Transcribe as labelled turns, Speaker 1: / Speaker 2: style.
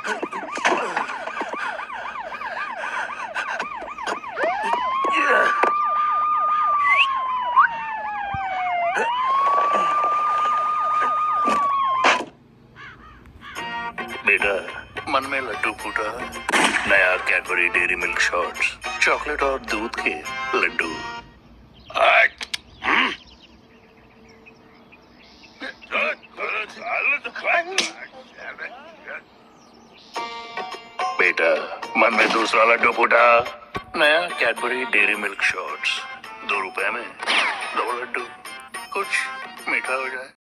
Speaker 1: बेटा, मन में लड्डू फूटा। नया Cadbury Dairy Milk shots, chocolate और दूध के लड्डू। बेटा, मन में दूसरा लड्डू फूटा। नया कैडबरी डेयरी मिल्क शॉट्स, 2 रुपए में 2 लड्डू। कुछ मीठा हो जाए।